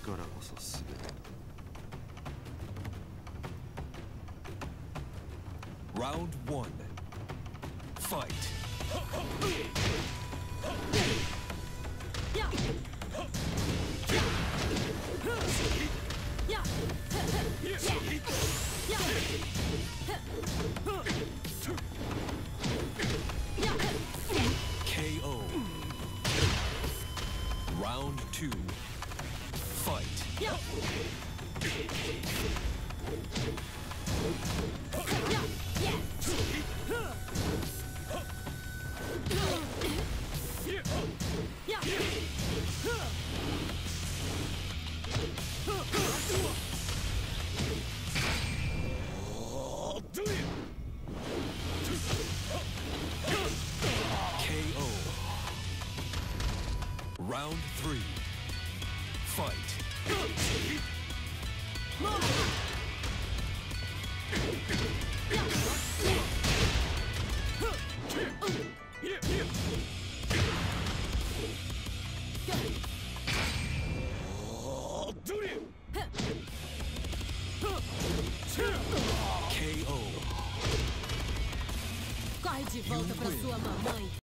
力こそ全てだ。 Round 1. Fight. KO. Round 2. Fight. KO. Round 3. Fight. Corre de volta pra sua mamãe.